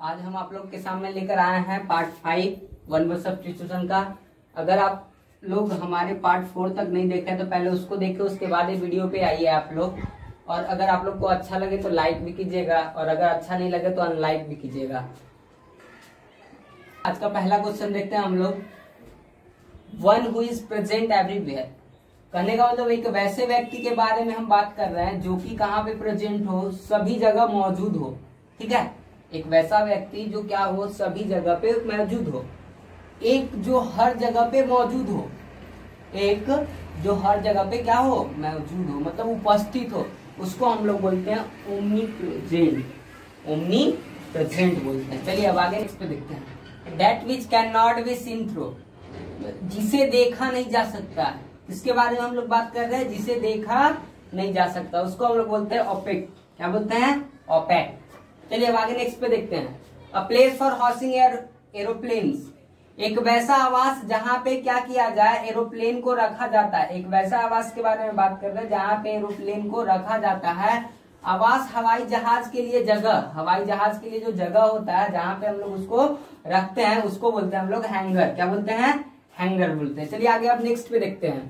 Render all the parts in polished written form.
आज हम आप लोग के सामने लेकर आए हैं पार्ट 5 वन वर्ड सब्स्टिट्यूशन का। अगर आप लोग हमारे पार्ट 4 तक नहीं देखे तो पहले उसको देखें, उसके बाद ये वीडियो पे आइए आप लोग। और अगर आप लोग को अच्छा लगे तो लाइक भी कीजिएगा और अगर अच्छा नहीं लगे तो अनलाइक भी कीजिएगा। आज का पहला क्वेश्चन देखते हैं हम लोग। One who is present everywhere, कहने का मतलब एक वैसे व्यक्ति के बारे में हम बात कर रहे हैं जो कि कहाँ पे प्रेजेंट हो, सभी जगह मौजूद हो। ठीक है, एक वैसा व्यक्ति जो क्या हो, सभी जगह पे मौजूद हो। एक जो हर जगह पे मौजूद हो, एक जो हर जगह पे क्या हो, मौजूद हो, मतलब उपस्थित हो, उसको हम लोग बोलते हैं ओमनी प्रेजेंट। ओमनी प्रेजेंट बोलते हैं। चलिए अब आगे नेक्स्ट पे देखते हैं। That which can not be seen through, जिसे देखा नहीं जा सकता। इसके बारे में हम लोग बात कर रहे हैं, जिसे देखा नहीं जा सकता, उसको हम लोग बोलते हैं ओपेक। क्या बोलते हैं? ओपेक। चलिए अब आगे नेक्स्ट पे देखते हैं। A place for housing aeroplanes, एक वैसा आवास जहां पे क्या किया जाए, एरोप्लेन को रखा जाता है। एक वैसा आवास के बारे में बात कर रहे हैं जहां पे एरोप्लेन को रखा जाता है। आवास हवाई जहाज के लिए जगह, हवाई जहाज के लिए जो जगह होता है जहां पे हम लोग उसको रखते हैं, उसको बोलते हैं हम लोग हैंगर। क्या बोलते हैं? हैंगर बोलते हैं। चलिए आगे अब नेक्स्ट पे देखते हैं।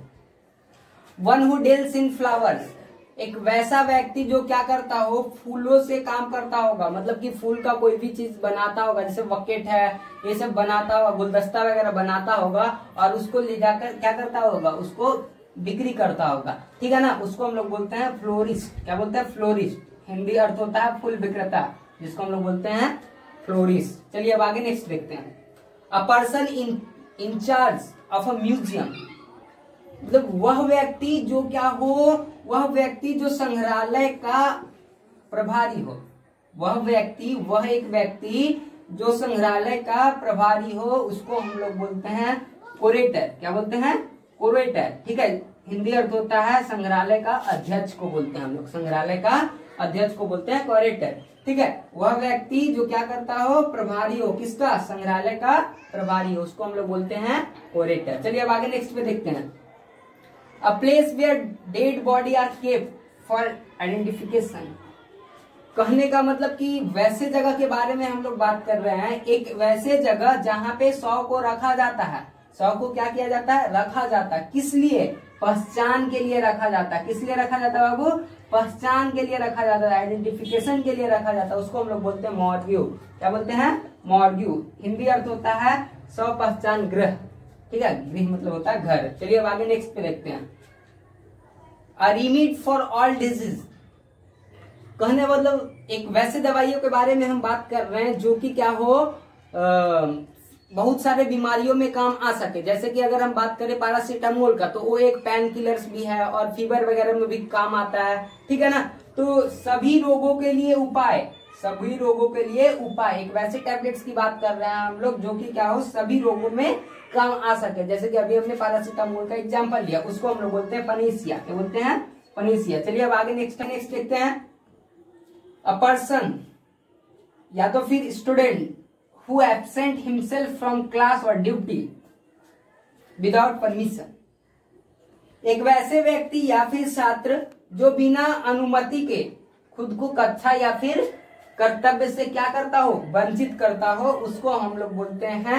One who deals in flowers, एक वैसा व्यक्ति जो क्या करता हो, फूलों से काम करता होगा। मतलब कि फूल का कोई भी चीज बनाता होगा, जैसे बकेट है, ये सब बनाता होगा, गुलदस्ता वगैरह बनाता होगा और उसको ले जाकर क्या करता होगा, उसको बिक्री करता होगा। ठीक है ना, उसको हम लोग बोलते हैं फ्लोरिस्ट। क्या बोलते हैं? फ्लोरिस्ट। हिंदी अर्थ होता है फूल विक्रेता, जिसको हम लोग बोलते हैं फ्लोरिस्ट। चलिए अब आगे नेक्स्ट देखते हैं। A person in charge of a museum, मतलब वह व्यक्ति जो क्या हो, वह व्यक्ति जो संग्रहालय का प्रभारी हो। वह एक व्यक्ति जो संग्रहालय का प्रभारी हो, उसको हम लोग बोलते हैं क्यूरेटर। क्या बोलते हैं? क्यूरेटर। ठीक है, हिंदी अर्थ होता है संग्रहालय का अध्यक्ष को बोलते हैं हम लोग, संग्रहालय का अध्यक्ष को बोलते हैं क्यूरेटर। ठीक है, वह व्यक्ति जो क्या करता हो, प्रभारी हो, किसका? संग्रहालय का प्रभारी हो, उसको हम लोग बोलते हैं क्यूरेटर। चलिए अब आगे नेक्स्ट पे देखते हैं। A place where dead body are kept for identification, कहने का मतलब कि वैसे जगह के बारे में हम लोग बात कर रहे हैं। एक वैसे जगह जहां पे शव को रखा जाता है। शव को क्या किया जाता है? रखा जाता है। किस लिए? पहचान के लिए रखा जाता है। किस लिए रखा जाता है बाबू? पहचान के लिए रखा जाता है, आइडेंटिफिकेशन के लिए रखा जाता है। उसको हम लोग बोलते हैं मॉर्ग्यू। क्या बोलते हैं? मॉर्ग्यू। हिंदी अर्थ होता है शव पहचान गृह। ठीक है, गृह मतलब होता है घर। चलिए अब आगे नेक्स्ट पे देखते हैं। A remedy for all disease, कहने मतलब एक वैसे दवाइयों के बारे में हम बात कर रहे हैं जो कि क्या हो, बहुत सारे बीमारियों में काम आ सके। जैसे कि अगर हम बात करें पैरासीटामोल का, तो वो एक पेन किलर्स भी है और फीवर वगैरह में भी काम आता है। ठीक है ना, तो सभी रोगों के लिए उपाय, सभी रोगों के लिए उपाय, एक वैसे टैबलेट्स की बात कर रहे हैं हम लोग जो कि क्या हो, सभी रोगों में काम आ सके। जैसे कि अभी हमने पैरासीटामोल का एग्जांपल लिया, उसको हम लोग बोलते हैं पनीसिया। क्या बोलते हैं? पनीसिया। चलिए अब आगे नेक्स्ट देखते हैं। अ पर्सन या तो फिर student who absent himself from class और ड्यूटी विदाउट परमिशन, एक वैसे व्यक्ति या फिर छात्र जो बिना अनुमति के खुद को कक्षा या फिर कर्तव्य से क्या करता हो, वंचित करता हो, उसको हम लोग बोलते हैं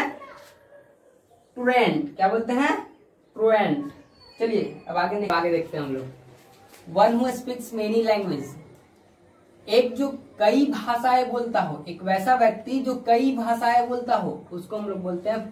ट्रूएंट। क्या बोलते हैं? ट्रूएंट। चलिए अब आगे देखते हैं हम लोग। One who speaks many language, एक जो कई भाषाएं बोलता हो, एक वैसा व्यक्ति जो कई भाषाएं बोलता हो, उसको हम लोग बोलते हैं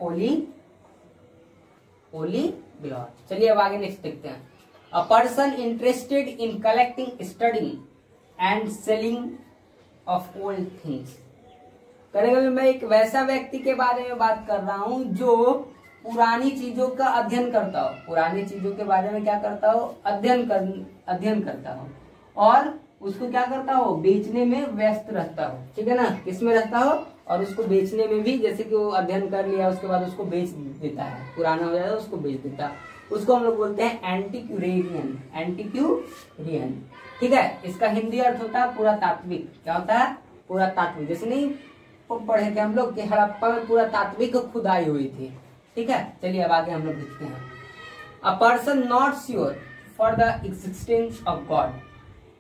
पॉलीग्लॉट। चलिए अब आगे नेक्स्ट देखते हैं। A person interested in collecting, studying and selling of old things, करेगा मैं एक वैसा व्यक्ति के बारे में बात कर रहा हूं जो पुरानी चीजों का अध्ययन करता हो। पुरानी चीजों के बारे में क्या करता हो? अध्ययन करता हो और उसको क्या करता हो, बेचने में व्यस्त रहता हो। ठीक है ना, किसमें रहता हो, और उसको बेचने में भी, जैसे कि वो अध्ययन कर लिया उसके बाद उसको बेच देता है, पुराना हो जाता है उसको बेच देता है, उसको हम लोग बोलते हैं एंटीक्यूरेरियन। एंटीक्यूरियन। ठीक है, इसका हिंदी अर्थ होता है पुरातात्विक। क्या होता है? पुरातात्विक। जैसे नहीं पढ़े थे हम लोग कि हड़प्पा में पुरातात्विक खुदाई हुई थी। ठीक है, चलिए अब आगे हम लोग देखते हैं। A person not sure for the existence of God,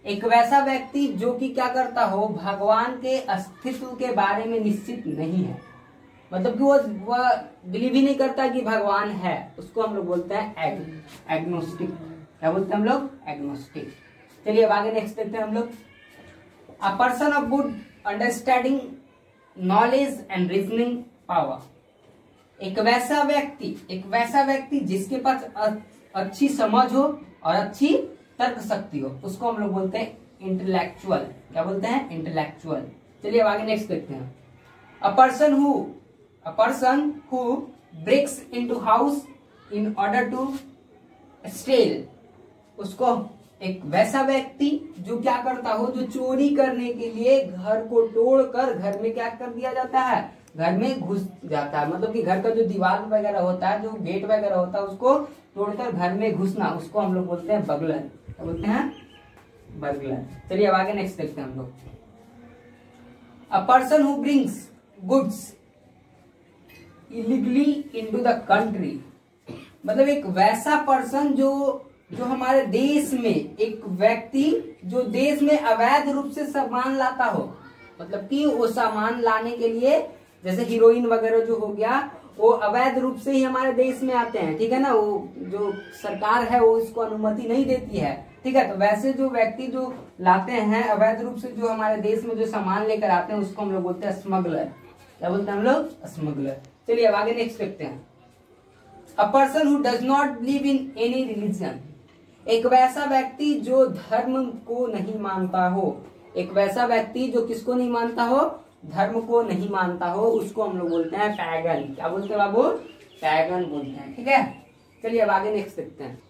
एक वैसा व्यक्ति जो कि क्या करता हो, भगवान के अस्तित्व के बारे में निश्चित नहीं है, मतलब कि वह बिलीव ही नहीं करता कि भगवान है, उसको हम लोग बोलते हैं एग्नोस्टिक। क्या बोलते हैं हम लोग? एग्नोस्टिक। चलिए अब आगे नेक्स्ट देखते हैं हम लोग। A person of good understanding, knowledge and reasoning power. एक वैसा व्यक्ति जिसके पास अच्छी समझ हो और अच्छी तर्क शक्ति हो, उसको हम लोग बोलते हैं इंटेलेक्चुअल। क्या बोलते हैं? इंटेलेक्चुअल। चलिए अब आगे नेक्स्ट देखते हैं। A person who breaks into house in order to steal, उसको एक वैसा व्यक्ति जो क्या करता हो, जो चोरी करने के लिए घर को तोड़कर घर में क्या कर दिया जाता है, घर में घुस जाता है, मतलब कि घर का जो दीवार वगैरह होता है, जो गेट वगैरह होता है, उसको तोड़कर घर में घुसना, उसको हम लोग बोलते हैं बगलर। क्या बोलते हैं? बगलर। चलिए अब आगे नेक्स्ट देखते हैं हम लोग। A person who brings goods illegally into the country, मतलब एक वैसा पर्सन जो हमारे देश में, एक व्यक्ति जो देश में अवैध रूप से सामान लाता हो, मतलब कि वो सामान लाने के लिए, जैसे हीरोइन वगैरह जो हो गया, वो अवैध रूप से ही हमारे देश में आते हैं, ठीक है ना, वो जो सरकार है वो इसको अनुमति नहीं देती है, ठीक है। तो वैसे जो व्यक्ति जो लाते हैं अवैध रूप से, जो हमारे देश में जो सामान लेकर आते हैं, उसको हम लोग बोलते हैं स्मगलर। क्या बोलते हैं हम लोग? स्मगलर। चलिए अब आगे नेक्स्ट देखते हैं। A person who does not believe in any religion, एक वैसा व्यक्ति जो धर्म को नहीं मानता हो, एक वैसा व्यक्ति जो किसको नहीं मानता हो, धर्म को नहीं मानता हो, उसको हम लोग बोलते हैं पैगन। क्या बोलते हैं बाबू? पैगन बोलते हैं, ठीक है। चलिए अब आगे नेक्स्ट देखते हैं।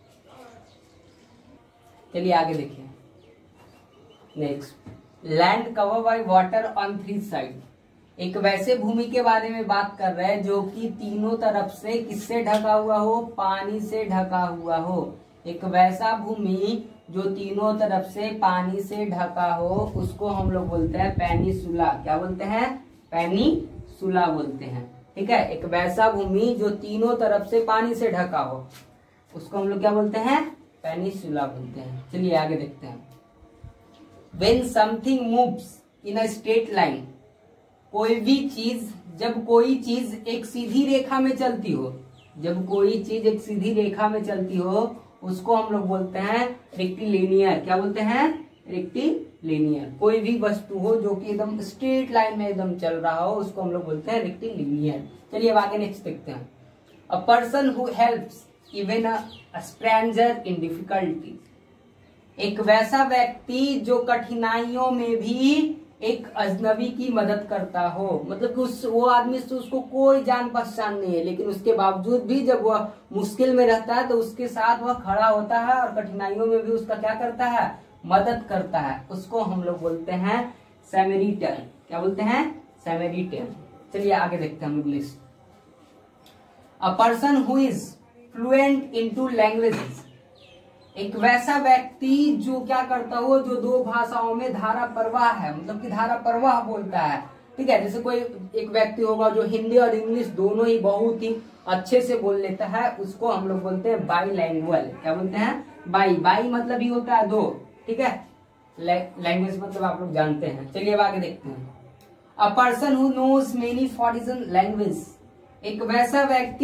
चलिए आगे देखिए next. Land cover by water on 3 side, एक वैसे भूमि के बारे में बात कर रहे हैं जो कि तीनों तरफ से किससे ढका हुआ हो, पानी से ढका हुआ हो। एक वैसा भूमि जो तीनों तरफ से पानी से ढका हो, उसको हम लोग बोलते हैं पेनिसुला। क्या बोलते हैं? पेनिसुला बोलते हैं, ठीक है। एक वैसा भूमि जो तीनों तरफ से पानी से ढका हो, उसको हम लोग क्या बोलते हैं? पेनिसुला बोलते हैं। चलिए आगे देखते हैं। When something moves in a straight line, कोई भी चीज, जब कोई चीज एक सीधी रेखा में चलती हो, जब कोई चीज एक सीधी रेखा में चलती हो, उसको हम लोग बोलते हैं रेक्टिलिनियर। क्या बोलते हैं? रेक्टिलिनियर। कोई भी वस्तु हो जो कि एकदम स्ट्रेट लाइन में एकदम चल रहा हो, उसको हम लोग बोलते हैं रेक्टिलिनियर। चलिए अब आगे नेक्स्ट देखते हैं। A person who helps even a stranger in difficulty, एक वैसा व्यक्ति जो कठिनाइयों में भी एक अजनबी की मदद करता हो, मतलब कि वो आदमी से उसको कोई जान पहचान नहीं है, लेकिन उसके बावजूद भी जब वह मुश्किल में रहता है तो उसके साथ वह खड़ा होता है और कठिनाइयों में भी उसका क्या करता है? मदद करता है, उसको हम लोग बोलते हैं सैमेरिटन। क्या बोलते हैं? सैमेरिटन। चलिए आगे देखते हैं हम लोग list. A person who is fluent into languages, एक वैसा व्यक्ति जो क्या करता हो, जो 2 भाषाओं में धारा प्रवाह है, मतलब कि धारा प्रवाह बोलता है, ठीक है। जैसे कोई एक व्यक्ति होगा जो हिंदी और इंग्लिश दोनों ही बहुत ही अच्छे से बोल लेता है, उसको हम लोग बोलते हैं बाईलैंग्वेज। क्या बोलते हैं? बाई मतलब ही होता है 2, ठीक है। लैंग्वेज मतलब आप लोग जानते हैं। चलिए अब आगे देखते हैं। A person who knows many foreign language, एक वैसा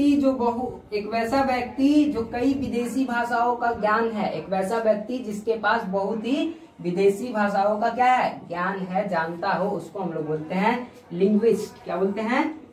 व्यक्ति जो कई विदेशी भाषाओं का ज्ञान है, एक वैसा व्यक्ति जिसके पास बहुत ही विदेशी भाषाओं का क्या है? ज्ञान है, जानता हो, उसको हम लोग बोलते हैं लिंग्विस्ट। क्या बोलते हैं?